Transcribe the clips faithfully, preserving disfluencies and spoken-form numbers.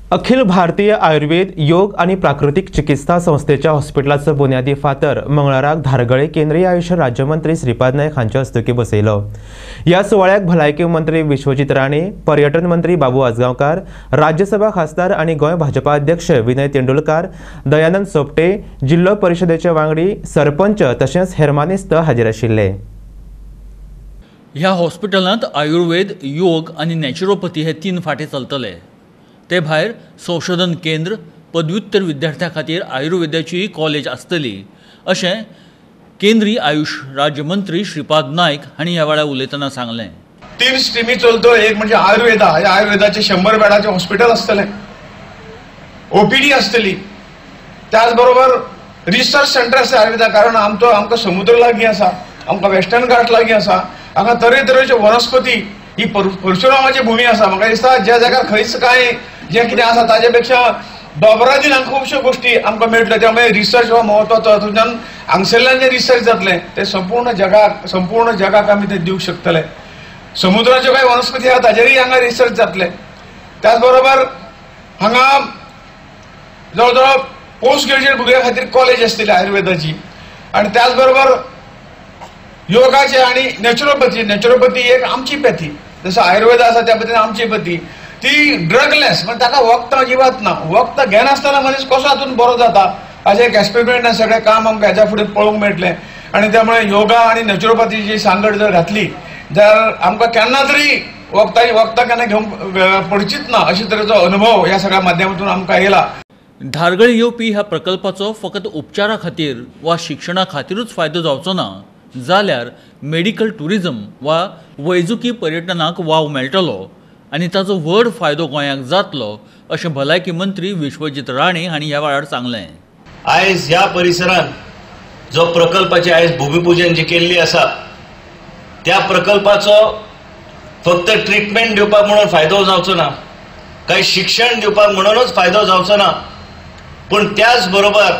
अखिल भारतीय आयुर्वेद योग आणि प्राकृतिक चिकित्सा संस्थेच्या हॉस्पिटलाचो बुन्यादी फातर मंगळाराक धारगळे केंद्रीय आयुष राज्यमंत्री श्रीपाद नाईक हांच्या हस्तुकी बसयलो। ह्या सुवाळ्याक भलायकी मंत्री विश्वजीत राणे, पर्यटन मंत्री बाबू आजगांवकार, राज्यसभा खासदार आणि गोंय भाजपा अध्यक्ष विनय तेंडुलकार, दयानंद सोपटे, जिल्लो परिषदेचे वांगडी, सरपंच तशेंच हेर मानेस्त हाजीर आशिल्ले। ह्या हॉस्पिटलांत आयुर्वेद, योग आणि नॅचरोपॅथी हे तीन फाटे चलतले। ते भायर संशोधन केंद्र, पदव्युत्तर विद्यार्थ्यां खातीर आयुर्वेदाची कॉलेज आसतली अशें केंद्रीय आयुष राज्यमंत्री श्रीपाद नाईक हांणी ह्या वेळार उलयतना सांगलें। तीन स्ट्रीमी चलतो, एक म्हणजे आयुर्वेदा, आयुर्वेदाचे शंभर बेडाचे हॉस्पिटल आसतले, ओपीडी आसतली, त्याच बरोबर रिसर्च सेंटर आसा आयुर्वेदा, कारण आमचो आमकां समुद्र लागीं आसा, आमकां वेस्टर्न घाट लागीं आसा, हांगा तरेतरेच्यो वनस्पती ही परशुरामाची भूमी आसा। म्हाका दिसता ज्या जाग्यार खंयच काय जे कितें आसा ताजे पेक्षा दोबरादीन हांगा खुबश्यो गोष्टी आमकां मेळटल्यो, त्यामुळे रिसर्च हो महत्वाचो। हातूंतल्यान हांगसरल्यान जे रिसर्च जातले ते संपूर्ण जगाक संपूर्ण जगाक आमी ते दिवंक शकतले। समुद्राच्यो कांय वनस्पती आसा ताजेरय हांगा रिसर्च जातले। त्याच बरोबर हांगा जवळ जवळ पोस्ट ग्रॅज्युएट भुरग्यां खातीर कॉलेज आसतली आयुर्वेदाची, आणि त्याच बरोबर योगाचे आणि नॅचरोपॅथी नॅचरोपॅथी एक आमची पॅथी, जसं आयुर्वेद आसा त्या पद्दतीन आमची पॅथी ती ड्रगलेस, म्हणजे ताका वखद अजिबात ना। वखद घेनासतना मनीस कसो हातून बरो जाता हाचें एक एक्सपेरिमेंट सगळें काम आमकां हेच्या फुडें पळोवंक मेळटलें। आणि त्यामुळे योगा आणि नॅचरोपॅथीची सांगड जर घातली जाल्यार आमकां केन्ना तरी वखदाची वखदां केन्ना घेवंक पडचीच ना अशे तरेचो अनुभव ह्या सगळ्या माध्यमांतून आमकां येयला। धारगळे येवपी ह्या प्रकल्पाचो फकत उपचारा खातीर वा शिक्षणा खातीरूच फायदो जावचो ना, जाल्यार मेडिकल टुरिजम वा वैजकी पर्यटनाक वाव मेळटलो आनी ताचो व्हड फायदो गोंयाक जातलो अशें भलायकी मंत्री विश्वजीत राणे हांणी ह्या वेळार सांगलें। आयज ह्या परिसरांत जो प्रकल्पाची आयज भूमिपूजन जी केल्ली आसा त्या प्रकल्पाचो फक्त ट्रिटमेंट दिवपाक म्हणून फायदो जावचो ना, काही शिक्षण दिवपाक म्हणूनच फायदो जावचो ना, पूण त्याच बरोबर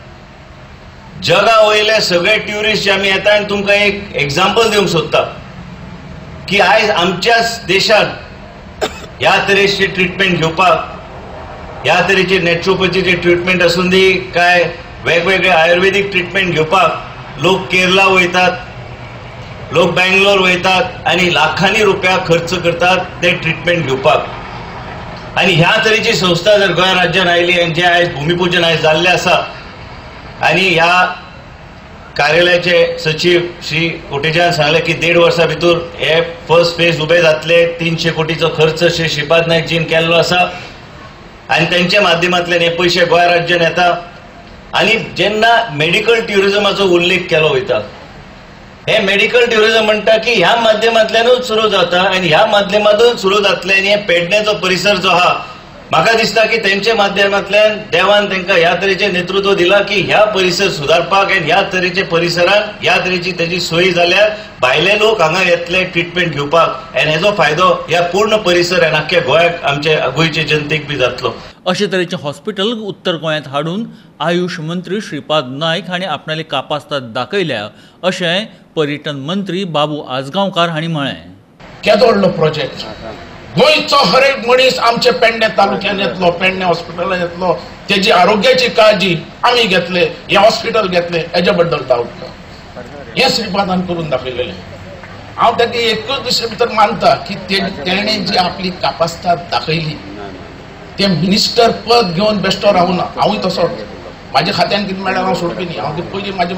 जगा वयले सगळे ट्युरिस्ट जे आमी येता आनी तुमकां एक एग्जाम्पल दिवंक सोदता की आयज आमच्याच देशांत ह्या तरेचे ट्रिटमेंट घेवपाक, ह्या तरेचे नॅचरोपॅथीचे ट्रिटमेंट आसून दी काय वेगवेगळे आयुर्वेदीक ट्रिटमेंट घेवपाक लोक केरला वयतात, लोक बँगलोर वयतात आणि लाखांनी रुपया खर्च करतात ते ट्रिटमेंट घेवपाक। आणि ह्या तरेची संस्था जर गोंय राज्यान आयली आनी जे आयज भूमिपूजन आयज जाल्ले आसा आणि ह्या कार्यालयाचे सचिव श्री कोटेचान सांगले की देड वर्सां भितर हे फर्स्ट फेज उबे जातले, तीनशे कोटीचो खर्च श्री श्रीपाद नाईकजीन केल्लो आसा आणि त्यांच्या माध्यमांतल्यान हे पयशे गोंय राज्यान येता। आणि जेन्ना मेडिकल ट्युरिजमाचो उल्लेख केलो वयता, हे मेडिकल ट्युरिजम म्हणटा की ह्या माध्यमांतल्यानूच सुरू जाता आणि ह्या माध्यमांतून सुरू जातले आणि हे पेडणेचो परिसर जो आहा म्हाका दिसता की तेंच्या माध्यमांतल्यान देवान तांकां ह्या तरेचे नेतृत्व दिला की ह्या परिसर सुदारपाक आनी ह्या तरेचे परिसरान ह्या तरेची तेजी सोय जाल्यार भायले लोक हांगा येतले ट्रिटमेंट घेवपाक आनी हेजो फायदो ह्या पूर्ण परिसर आनी आख्ख्या गोंयाक आमचे गोंयचे जनतेक बी जातलो। अशे तरेचे हॉस्पिटल उत्तर गोंयांत हाडून आयुष मंत्री श्रीपाद नाईक हांणी आपणाली कापास्ताद दाखयल्या अशें पर्यटन मंत्री बाबू आजगांवकार हांणी म्हळें। केदो व्हडलो प्रोजेक्ट, गोंयचो हर एक मनीस आमचे पेडणे तालुक्यान येतलो, पेडणे हॉस्पिटलान येतलो, तेजी आरोग्याची काळजी आमी घेतले, हे हॉस्पिटल घेतले, हेजे बद्दल डावट ना। हे श्रीपादान करून दाखयलेलें। हांव ताका एकूच दिसा भितर मानता की तेणे जी आपली कापास्ताद दाखयली ते मिनिस्टर पद घेवन बेश्टो रावूं ना। हांवूय तसो, म्हाज्या खात्यान कितें मेळ्ळां हांव सोडपी न्ही, हांव पयलीं म्हाज्या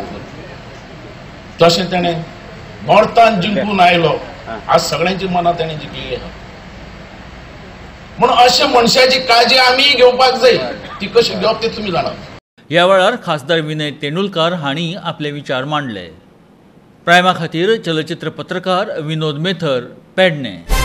मतदारसंघांत तशें तेणें नॉर्थान जिंकून आयलो, आज सगळ्यांची मनां तेणें जिखली आहा। म्हणून अशा मनशाची काळजी आमी घेवपाक जाय, ती कशी घेवप ते तुमी जाणात। ह्या वेळार खासदार विनय तेंडुलकार हांणी आपले विचार मांडले। प्रायमा खातीर चलचित्र पत्रकार विनोद मेथर, पेडणे।